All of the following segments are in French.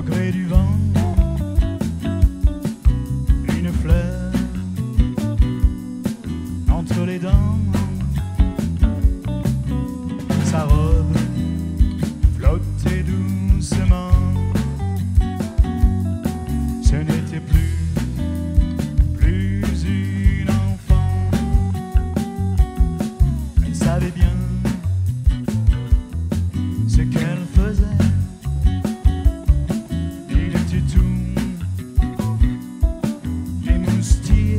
gré du vent, une fleur entre les dents, sa robe flottait doucement. Ce n'était plus une enfant. Elle savait bien ce qu'elle faisait. Il était tout émoustillé,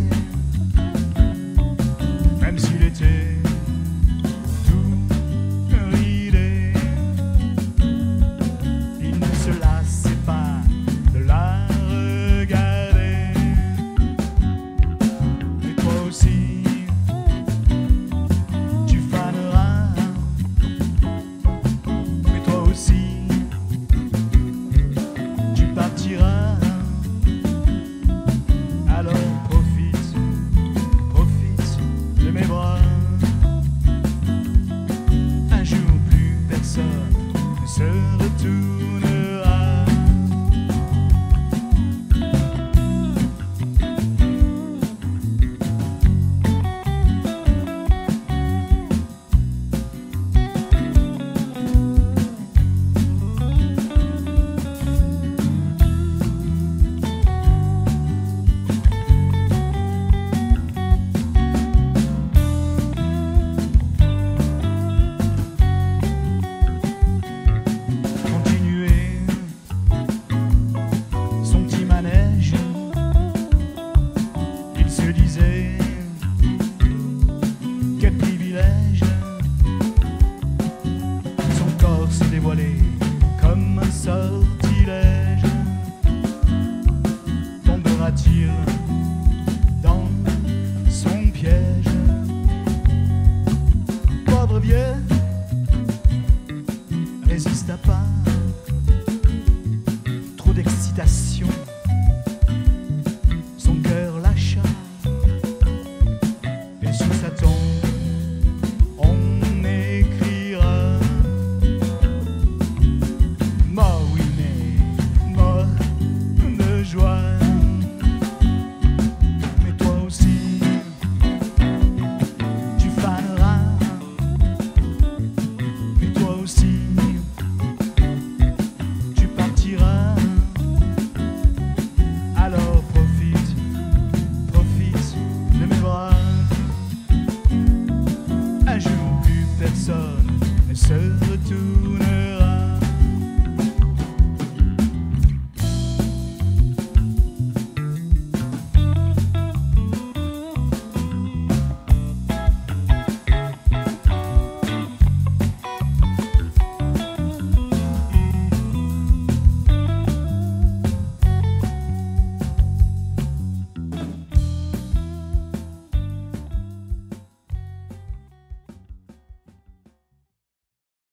même s'il était tout ridé. Il ne se lassait pas de la regarder. Mais toi aussi, tu faneras. Mais toi aussi, tu partiras. Alors profite de mes bras. Un jour plus personne ne se retournera. Quel privilège. Son corps se dévoilait comme un sortilège. Tombera-t-il dans son piège? Pauvre vieux, résista pas. Trop d'excitation